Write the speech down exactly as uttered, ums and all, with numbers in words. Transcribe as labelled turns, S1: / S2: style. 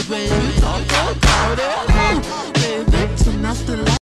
S1: baby, talk about it. Baby, turn off the light.